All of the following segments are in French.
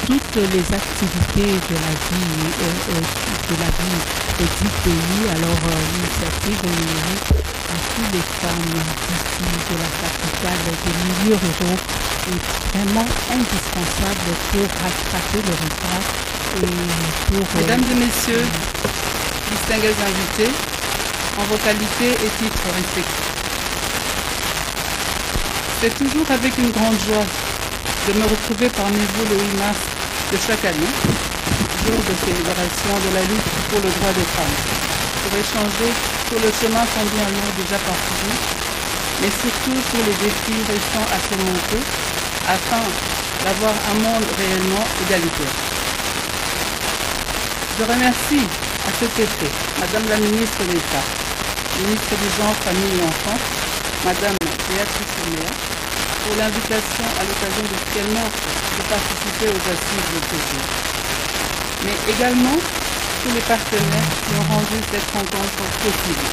toutes les activités de la vie du pays. Alors l'initiative est numérique à toutes les femmes d'ici, de la capitale, des milieux ruraux, est vraiment indispensable pour rattraper le retard et pour... Mesdames et messieurs, distingués invités, en vos qualités et titres respectifs. C'est toujours avec une grande joie de me retrouver parmi vous le 8 mars de chaque année, jour de célébration de la lutte pour le droit des femmes, pour échanger sur le chemin qu'on vient nous déjà parcouru, mais surtout sur les défis restants à surmonter afin d'avoir un monde réellement égalitaire. Je remercie à cet effet Madame la ministre d'État, ministre du Genre, Famille et Enfants, Madame Béatrice Oméa, pour l'invitation à l'occasion de quelle offre de participer aux assises de ce jour. Mais également tous les partenaires qui ont rendu cette rencontre possible.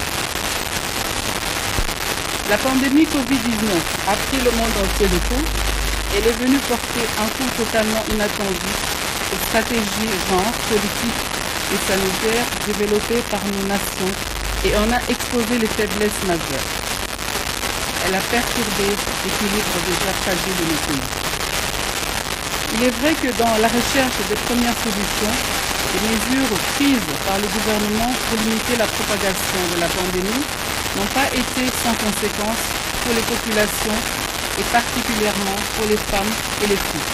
La pandémie Covid-19 a pris le monde entier de court. Elle est venue porter un coup totalement inattendu aux stratégies genre, politiques et sanitaires développées par nos nations et en a exposé les faiblesses majeures. Elle a perturbé l'équilibre déjà fragile de nos pays. Il est vrai que dans la recherche des premières solutions, les mesures prises par le gouvernement pour limiter la propagation de la pandémie n'ont pas été sans conséquences pour les populations et particulièrement pour les femmes et les filles.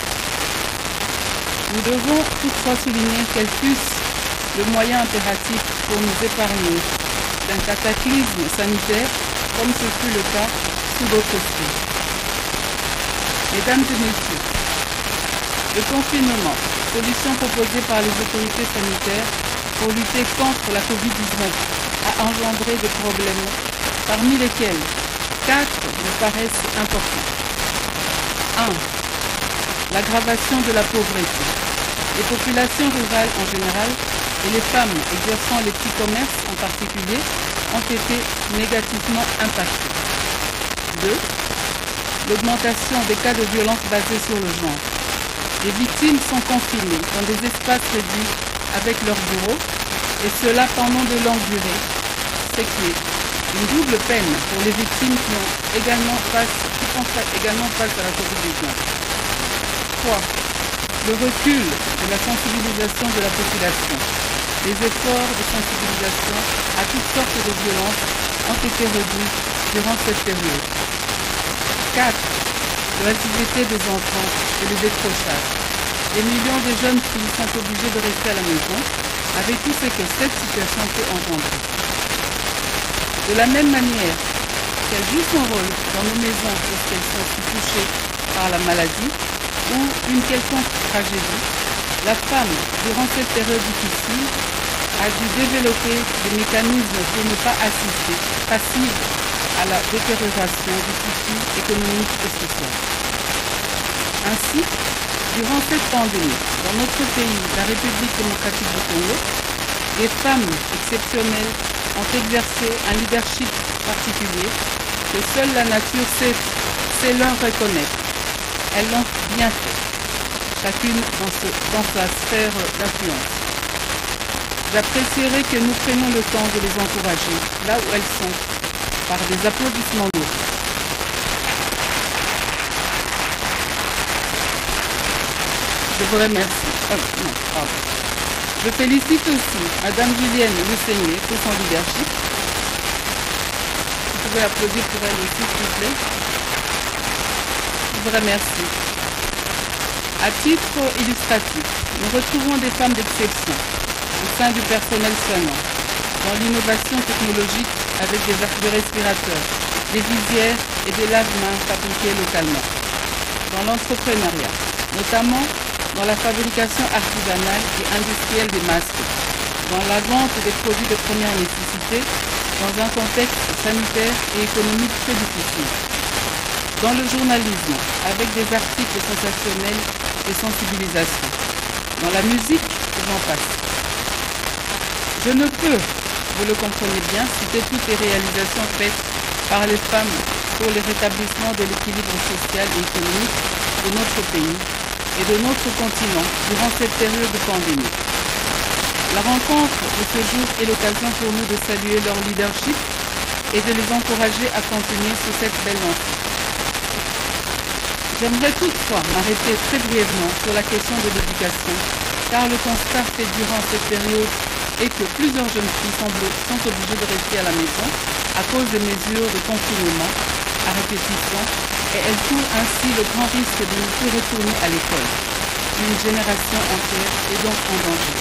Nous devons toutefois souligner qu'elles fussent le moyen impératif pour nous épargner d'un cataclysme sanitaire comme ce fut le cas sous d'autres crises. Mesdames et messieurs, le confinement, solution proposée par les autorités sanitaires pour lutter contre la Covid-19, a engendré des problèmes, parmi lesquels 4 me paraissent importants. 1. L'aggravation de la pauvreté. Les populations rurales en général et les femmes exerçant les petits commerces en particulier ont été négativement impactées. 2. L'augmentation des cas de violence basés sur le genre. Les victimes sont confinées dans des espaces réduits avec leurs bureaux, et cela pendant de longues durées, ce qui est une double peine pour les victimes qui font également face à la Covid-19. 3. Le recul de la sensibilisation de la population. Les efforts de sensibilisation à toutes sortes de violences ont été réduits durant cette période. 4. L'activité des enfants et le décrochage. Des millions de jeunes filles sont obligées de rester à la maison avec tout ce que cette situation peut engendrer. De la même manière qu'elle joue son rôle dans nos maisons lorsqu'elles sont touchées par la maladie ou une quelconque tragédie, la femme, durant cette période difficile, a dû développer des mécanismes pour ne pas assister passive à la détérioration du tissu économique et social. Ainsi, durant cette pandémie, dans notre pays, la République démocratique du Congo, des femmes exceptionnelles ont exercé un leadership particulier que seule la nature sait leur reconnaître. Elles l'ont bien fait, chacune dans sa sphère d'influence. J'apprécierais que nous prenions le temps de les encourager là où elles sont, par des applaudissements lourds. Je vous remercie. Je félicite aussi Madame Julienne Lusseigné pour son leadership. Vous pouvez applaudir pour elle aussi, s'il vous plaît. Je vous remercie. À titre illustratif, nous retrouvons des femmes d'exception au sein du personnel soignant, dans l'innovation technologique avec des respirateurs, des visières et des lave-mains fabriqués localement, dans l'entrepreneuriat, notamment dans la fabrication artisanale et industrielle des masques, dans la vente des produits de première nécessité, dans un contexte sanitaire et économique très difficile, dans le journalisme, avec des articles sensationnels de sensibilisation, dans la musique, j'en passe. Je ne peux, vous le comprenez bien, citer toutes les réalisations faites par les femmes pour le rétablissement de l'équilibre social et économique de notre pays, et de notre continent durant cette période de pandémie. La rencontre de ce jour est l'occasion pour nous de saluer leur leadership et de les encourager à continuer sur cette belle lancée. J'aimerais toutefois m'arrêter très brièvement sur la question de l'éducation, car le constat fait durant cette période est que plusieurs jeunes filles sont obligées de rester à la maison à cause des mesures de confinement à répétition et elles courent ainsi le grand risque de ne plus retourner à l'école. Une génération entière est donc en danger.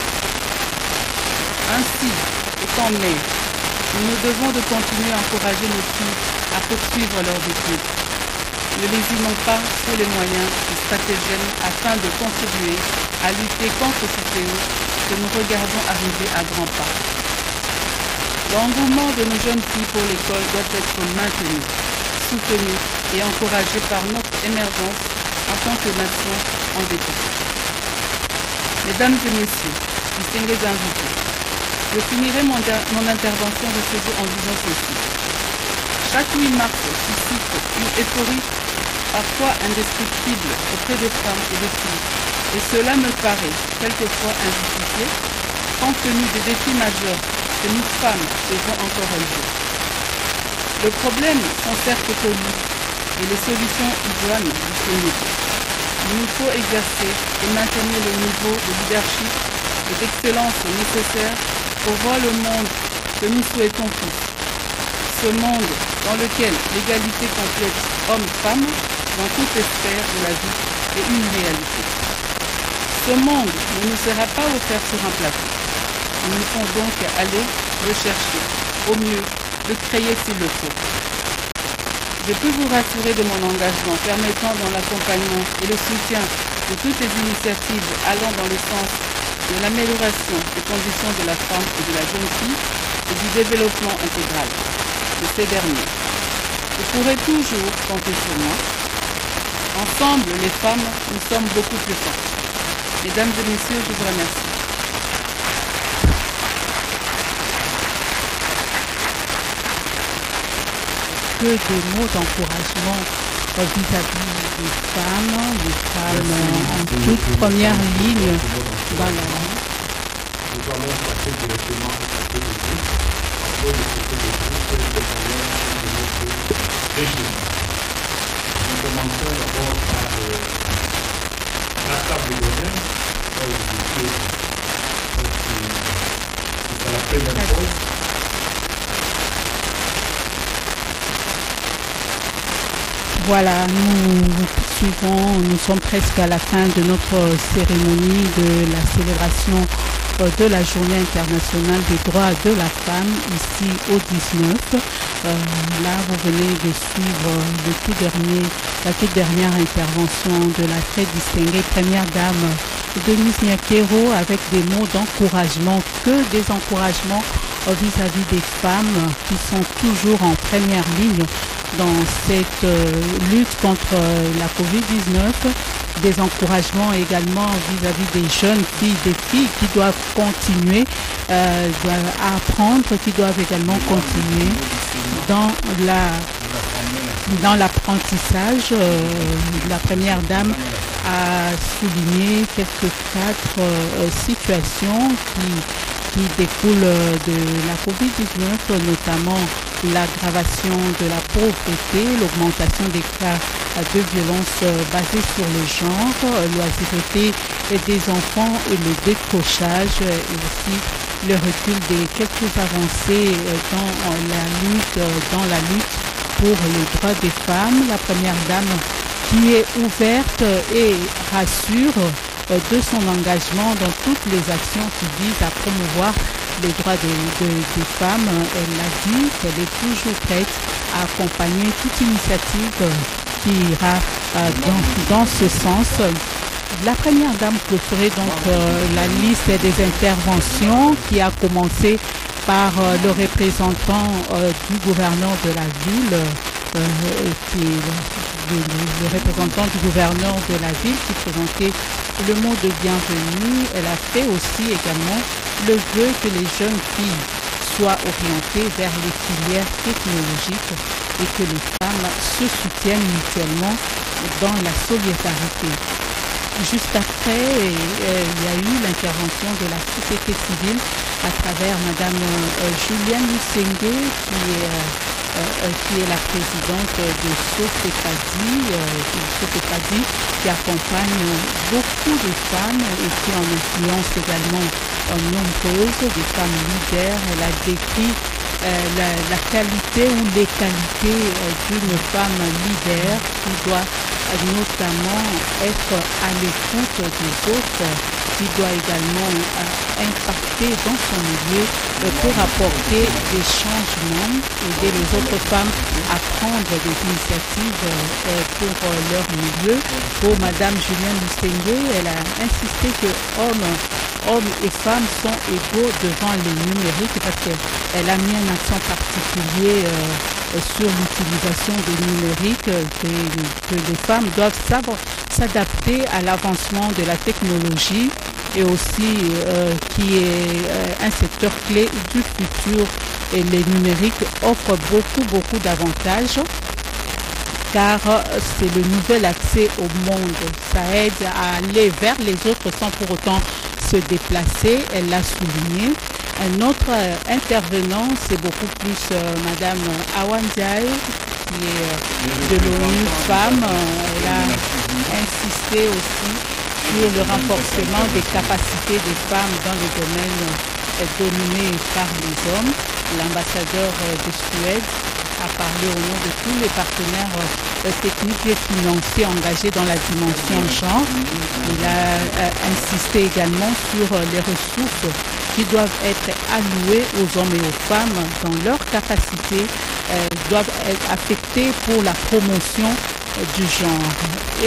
Ainsi, étant mères, nous nous devons de continuer à encourager nos filles à poursuivre leurs études. Ne lésinons pas sur les moyens et stratagèmes afin de contribuer à lutter contre ce fléau que nous regardons arriver à grands pas. L'engouement de nos jeunes filles pour l'école doit être maintenu, soutenu et encouragé par notre émergence en tant que nation en développement. Mesdames et messieurs, distingués invités, je finirai mon intervention de ce jour en disant ceci. Chaque 8 mars suscite une euphorie parfois indescriptible auprès des femmes et des filles, et cela me paraît quelquefois injustifié, compte tenu des défis majeurs que nous femmes devons encore relever. Le problème sont certes connus, et les solutions idoines disponibles. Il nous faut exercer et maintenir le niveau de leadership et d'excellence nécessaire pour voir le monde que nous souhaitons tous. Ce monde dans lequel l'égalité complète homme-femme dans toutes les sphères de la vie est une réalité. Ce monde ne nous sera pas offert sur un plateau. Nous nous faut donc aller le chercher, au mieux, le créer s'il le faut. Je peux vous rassurer de mon engagement permettant dans l'accompagnement et le soutien de toutes les initiatives allant dans le sens de l'amélioration des conditions de la femme et de la jeune fille et du développement intégral de ces derniers. Vous pourrez toujours compter sur moi. Ensemble, les femmes, nous sommes beaucoup plus fortes. Mesdames et messieurs, je vous remercie. Que des mots d'encouragement vis-à-vis des femmes en toute première ligne dans la vie. Nous allons passer directement à la politique, après le côté de tous les problèmes de notre régime. Nous commençons d'abord par la table d'honneur, c'est la première fois. Voilà, nous sommes presque à la fin de notre cérémonie de la célébration de la Journée internationale des droits de la femme ici au 19. Là, vous venez de suivre la toute dernière intervention de la très distinguée première dame Denise Nyakero avec des mots d'encouragement, que des encouragements vis-à-vis des femmes qui sont toujours en première ligne dans cette lutte contre la Covid-19, des encouragements également vis-à-vis des jeunes filles, des filles qui doivent continuer à apprendre, qui doivent également continuer dans l'apprentissage. La première dame a souligné quatre situations qui découlent de la Covid-19, notamment l'aggravation de la pauvreté, l'augmentation des cas de violence basés sur le genre, l'oisiveté des enfants et le décrochage, et aussi le recul des quelques avancées dans la lutte pour les droits des femmes. La première dame qui est ouverte et rassure de son engagement dans toutes les actions qui visent à promouvoir les droits des femmes. Elle a dit qu'elle est toujours prête à accompagner toute initiative qui ira dans ce sens. La première dame clôturait donc la liste des interventions qui a commencé par le représentant du gouverneur de la ville, le représentant du gouverneur de la ville qui présentait le mot de bienvenue. Elle a fait aussi également le vœu que les jeunes filles soient orientées vers les filières technologiques et que les femmes se soutiennent mutuellement dans la solidarité. Juste après, il y a eu l'intervention de la société civile à travers Madame Julienne Lusengue, qui est la présidente de Sofepadi, qui accompagne beaucoup de femmes et qui en influence également nombreuses, des femmes leaders. Elle a décrit la qualité ou les qualités d'une femme leader qui doit notamment être à l'écoute des autres, qui doit également impacter dans son milieu pour apporter des changements, aider les autres femmes à prendre des initiatives pour leur milieu. Pour Madame Julienne Lusengue, elle a insisté que hommes et femmes sont égaux devant les numériques parce qu'elle a mis un accent particulier sur l'utilisation des numériques, que les femmes doivent savoir s'adapter à l'avancement de la technologie et aussi qui est un secteur clé du futur. Et les numériques offrent beaucoup d'avantages car c'est le nouvel accès au monde. Ça aide à aller vers les autres sans pour autant se déplacer, elle l'a souligné. Un autre intervenant, c'est beaucoup plus Madame Awandiaï, qui est de l'ONU Femmes. Elle a insisté aussi sur le renforcement des capacités des femmes dans les domaines dominés par les hommes. L'ambassadeur de Suède a parlé au nom de tous les partenaires techniques et financiers engagés dans la dimension genre. Il a insisté également sur les ressources qui doivent être allouées aux hommes et aux femmes dans leur capacité, doivent être affectées pour la promotion du genre. Et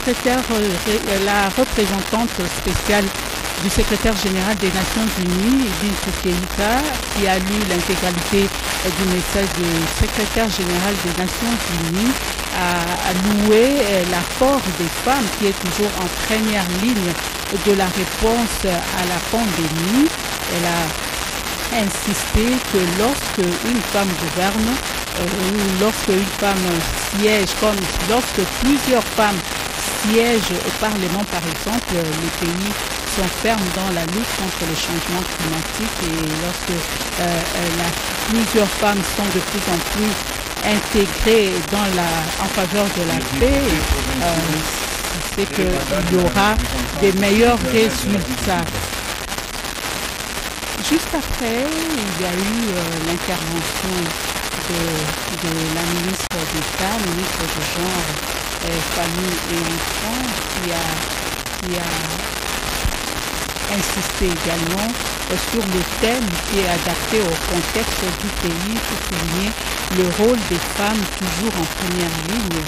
la représentante spéciale du secrétaire général des Nations Unies, Edith Keita, qui a lu l'intégralité du message du secrétaire général des Nations Unies, a loué l'apport des femmes qui est toujours en première ligne de la réponse à la pandémie. Elle a insisté que lorsque une femme gouverne, ou lorsque une femme siège, comme lorsque plusieurs femmes siègent au Parlement par exemple, les pays sont fermes dans la lutte contre le changement climatique et lorsque plusieurs femmes sont de plus en plus intégrées en faveur de la paix, c'est qu'il y aura des meilleurs résultats. Juste après, il y a eu l'intervention de la ministre d'État, ministre du Genre, Famille et Enfants, qui a insisté également sur le thème qui est adapté au contexte du pays pour souligner le rôle des femmes toujours en première ligne.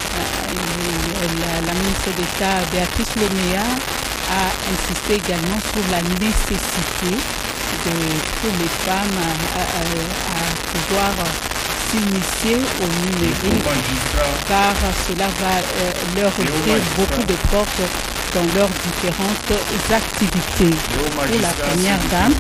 La ministre d'État Béatrice Lomea a insisté également sur la nécessité pour les femmes à pouvoir s'initier au numérique car cela va leur ouvrir beaucoup de portes dans leurs différentes activités. Pour la première dame,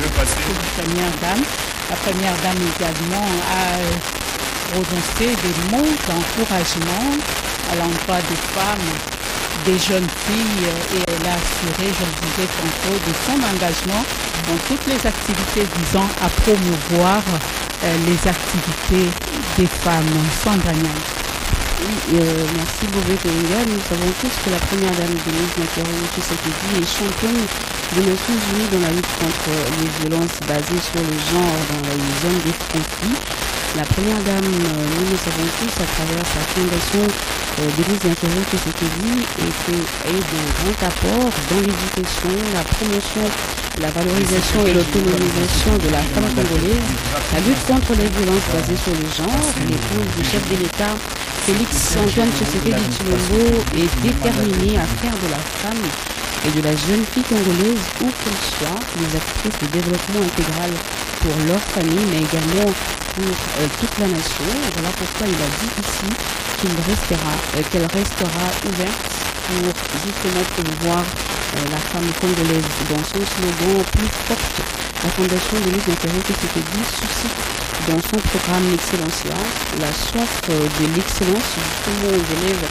également a prononcé des mots d'encouragement à l'endroit des femmes, des jeunes filles, et elle a assuré, je le disais tantôt, de son engagement dans toutes les activités visant à promouvoir les activités des femmes. Sandra Niang. Oui, merci Bobé Koinga. Nous savons tous que la première dame Denise Nakero Tshisekedi est championne des Nations Unies dans la lutte contre les violences basées sur le genre dans les zones de conflit. La première dame, nous le savons tous à travers sa fondation Denise Nakero Tshisekedi est d'un grand apport dans l'éducation, la promotion, la valorisation et l'autonomisation de la femme congolaise, la lutte contre les violences basées sur le genre. L'épouse du chef de l'État Félix-Antoine Tshisekedi Tshilombo est déterminé à faire de la femme et de la jeune fille congolaise, où qu'elle soit, des actrices de développement intégral pour leur famille, mais également pour toute la nation. Voilà pourquoi il a dit ici qu'elle restera ouverte pour justement promouvoir la femme congolaise. Dans son slogan plus forte, la fondation Denise Nakero Tshisekedi suscite dans son programme L'excellence, la soif de l'excellence justement aux élèves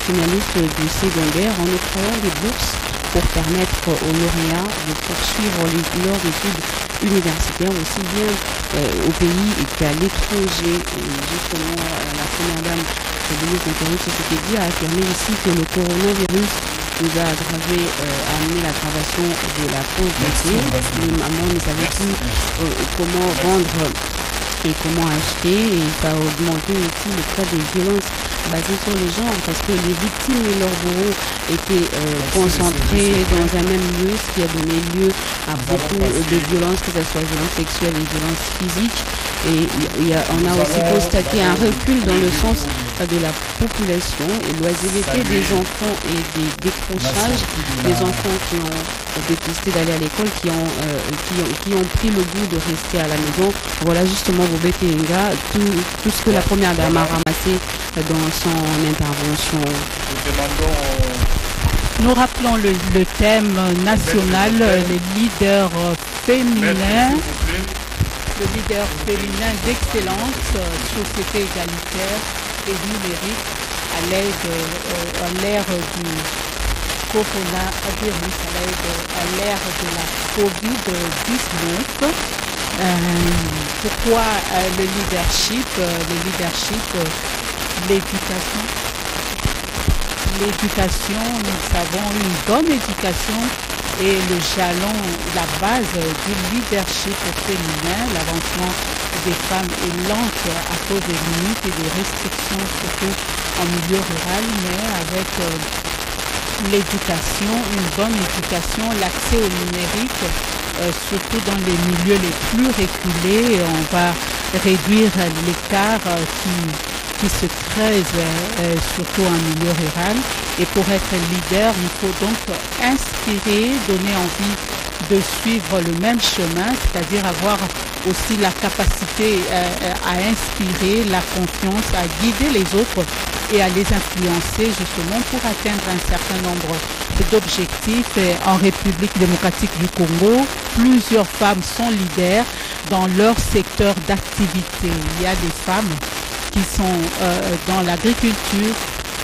finalistes du secondaire en octroyant des bourses pour permettre aux lauréats de poursuivre leurs études universitaires aussi bien au pays qu'à l'étranger. Et justement, la première dame Denise Nkeru-Tshisekedi a affirmé ici que le coronavirus nous a amené l'aggravation de la pauvreté. Les mamans ne savaient plus comment vendre et comment acheter, et ça a augmenté aussi le cas des violences basées sur les genres parce que les victimes et leurs bourreaux étaient concentrés dans un même lieu, ce qui a donné lieu à beaucoup de violences, que ce soit violences sexuelles et violences physiques. Et on a aussi constaté un recul dans le sens de la population et l'oisiveté des enfants et des décrochages des enfants qui ont détesté d'aller à l'école, qui ont pris le goût de rester à la maison. Voilà justement Bobé Péenga, tout ce que la première dame a ramassé dans son intervention. Nous rappelons le thème national, les leaders féminins. Le leader féminin d'excellence, société égalitaire et numérique à l'ère du coronavirus, à l'ère de la Covid-19. Pourquoi le leadership, l'éducation, nous savons, une bonne éducation est le jalon, la base du leadership féminin. L'avancement des femmes est lente à cause des limites et des restrictions, surtout en milieu rural, mais avec l'éducation, une bonne éducation, l'accès au numérique, surtout dans les milieux les plus reculés, on va réduire l'écart qui se creuse surtout en milieu rural. Et pour être leader, il faut donc inspirer, donner envie de suivre le même chemin, c'est-à-dire avoir aussi la capacité à inspirer, la confiance, à guider les autres et à les influencer justement pour atteindre un certain nombre d'objectifs. En République démocratique du Congo, plusieurs femmes sont leaders dans leur secteur d'activité. Il y a des femmes qui sont dans l'agriculture,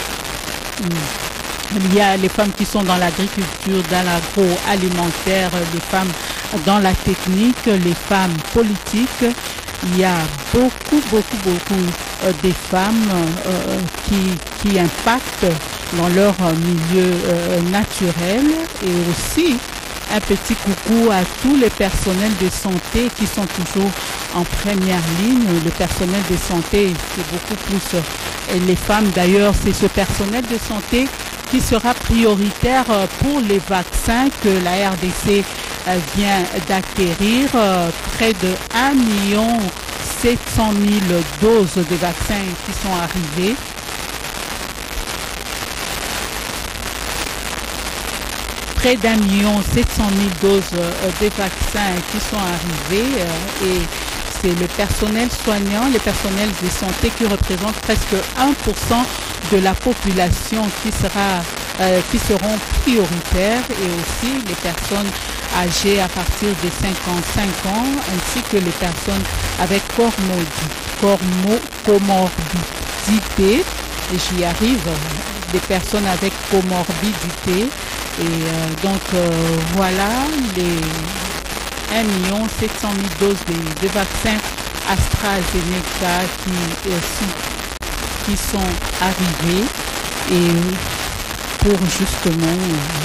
il y a les femmes qui sont dans l'agriculture, dans l'agroalimentaire, les femmes dans la technique, les femmes politiques. Il y a beaucoup des femmes qui impactent dans leur milieu naturel, et aussi un petit coucou à tous les personnels de santé qui sont toujours en première ligne. Le personnel de santé, c'est beaucoup plus les femmes d'ailleurs, c'est ce personnel de santé qui sera prioritaire pour les vaccins que la RDC vient d'acquérir. Près de 1 700 000 doses de vaccins qui sont arrivées. Près d'1 700 000 doses de vaccins qui sont arrivées et c'est le personnel soignant, les personnels de santé qui représentent presque 1% de la population qui seront prioritaires, et aussi les personnes âgées à partir de 55 ans ainsi que les personnes avec comorbidité, et j'y arrive, des personnes avec comorbidité. Et donc voilà les 1 700 000 doses de vaccins AstraZeneca qui sont arrivées, et pour justement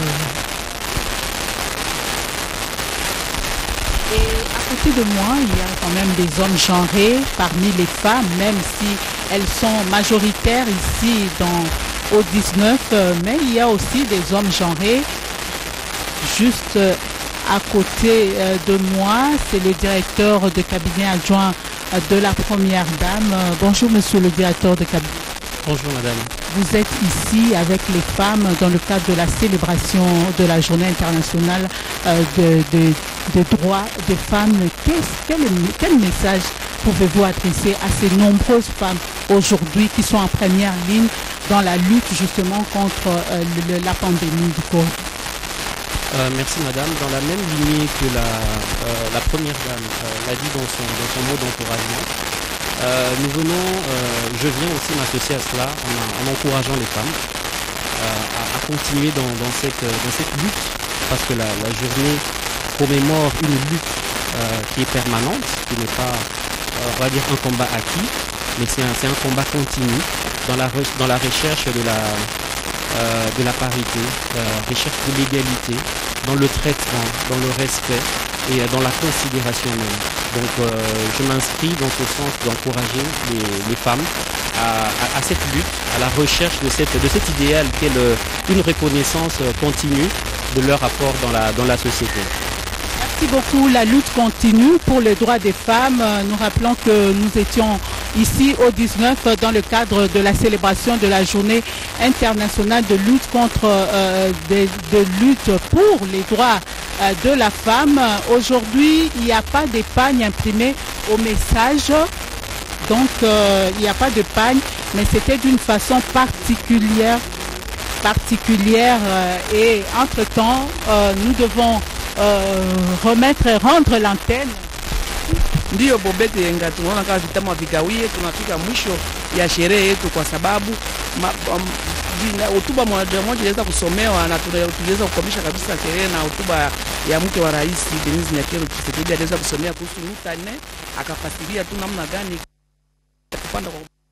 et à côté de moi il y a quand même des hommes genrés parmi les femmes, même si elles sont majoritaires ici au 19, mais il y a aussi des hommes genrés. Juste à côté de moi, c'est le directeur de cabinet adjoint de la première dame. Bonjour monsieur le directeur de cabinet. Bonjour madame. Vous êtes ici avec les femmes dans le cadre de la célébration de la journée internationale de droits des femmes. Quel message pouvez-vous adresser à ces nombreuses femmes aujourd'hui qui sont en première ligne dans la lutte justement contre la pandémie du Covid? Merci madame. Dans la même lignée que la première dame l'a dit dans son mot d'encouragement, je viens aussi m'associer à cela en encourageant les femmes. à continuer dans cette lutte, parce que la journée commémore une lutte qui est permanente, qui n'est pas, on va dire, un combat acquis, mais c'est un combat continu dans la recherche de la parité, recherche de l'égalité, dans le traitement, dans le respect et dans la considération même. Donc je m'inscris dans ce sens d'encourager les femmes à cette lutte, à la recherche de cet idéal qu'est une reconnaissance continue de leur apport dans la société. Merci beaucoup. La lutte continue pour les droits des femmes. Nous rappelons que nous étions ici au 19 dans le cadre de la célébration de la journée internationale de lutte de lutte pour les droits de la femme. Aujourd'hui, il n'y a pas d'épargne imprimée au message. Donc, il n'y a pas de pagne, mais c'était d'une façon particulière et entre-temps, nous devons rendre l'antenne. Ndiyo Bobete Yenga, tunaona kama vitama vikawie, tunafika mwisho ya sherehe yetu kwa sababu hotuba moja inaweza kusomewa na tunaweza kukomesha kabisa sherehe na hotuba ya mke wa rais Denise Nyakero Tshisekedi aliweza kusomea kuhusu nukta 4, akafasiria tu namna gani kupanda kwa